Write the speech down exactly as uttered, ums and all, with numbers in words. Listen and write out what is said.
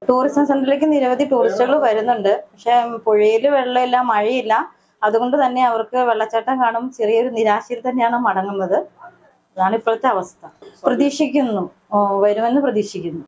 Tourism സെന്ററിലേക്ക് നിരവധി ടൂറിസ്റ്റുകൾ വരുന്നുണ്ട്. പക്ഷെ പുഴയിൽ വെള്ളമില്ല, മഴയില്ല. അതുകൊണ്ട് തന്നെ അവർക്ക് വെള്ളച്ചാട്ടം കാണും ചെറിയൊരു നിരാശയിൽ തന്നെയാണ് മടങ്ങുന്നത്. അതാണ് ഇപ്പോഴത്തെ അവസ്ഥ. പ്രതീക്ഷിക്കുന്നു, വരുമെന്ന് പ്രതീക്ഷിക്കുന്നു.